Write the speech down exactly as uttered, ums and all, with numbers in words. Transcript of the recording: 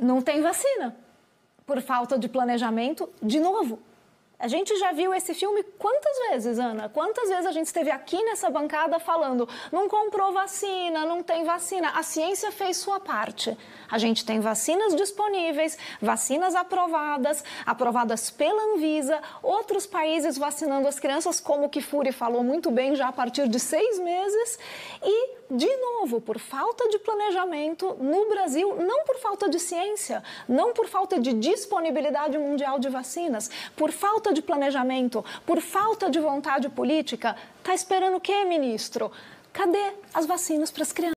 Não tem vacina, por falta de planejamento, de novo. A gente já viu esse filme quantas vezes, Ana? Quantas vezes a gente esteve aqui nessa bancada falando não comprou vacina, não tem vacina. A ciência fez sua parte. A gente tem vacinas disponíveis, vacinas aprovadas, aprovadas pela Anvisa, outros países vacinando as crianças, como o Kifuri falou muito bem, já a partir de seis meses. E, de novo, por falta de planejamento no Brasil, não por falta de ciência, não por falta de disponibilidade mundial de vacinas, por falta de planejamento, por falta de vontade política, está esperando o quê, ministro? Cadê as vacinas para as crianças?